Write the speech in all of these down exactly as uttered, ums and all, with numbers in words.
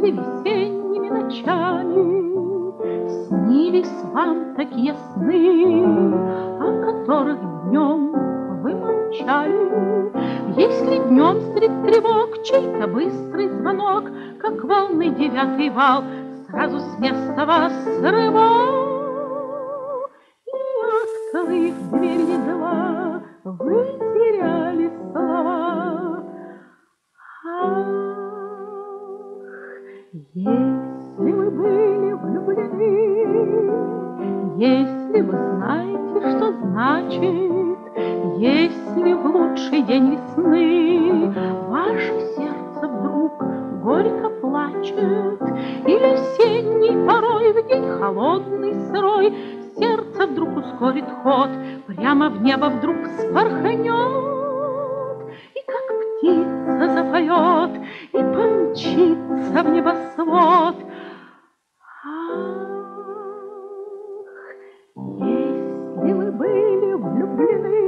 Если весенними ночами снились вам такие сны, о которых днем вы молчали, если днем средь тревог чей-то быстрый звонок, как волны девятый вал, сразу с места вас срывал, и, открыв дверь едва, вы теряли слова. Ах, если вы были влюблены, если вы знаете, что значит, если в лучший день весны ваше сердце вдруг горько плачет, или осенний порой в день холодный, сырой, сердце вдруг ускорит ход, прямо в небо вдруг вспорхнет, и как птица запоет, и помчится в небосвод. Ах, если вы были влюблены,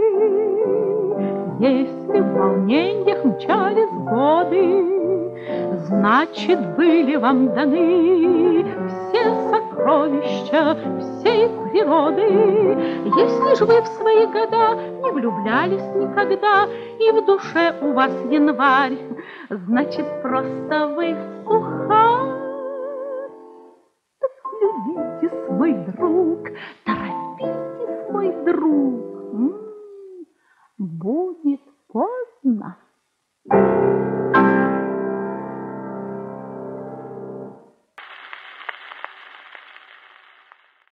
если в волнениях мчались годы, значит, были вам даны все сокровища всей природы. Если же вы в свои года не влюблялись никогда, и в душе у вас январь, значит, просто вы сух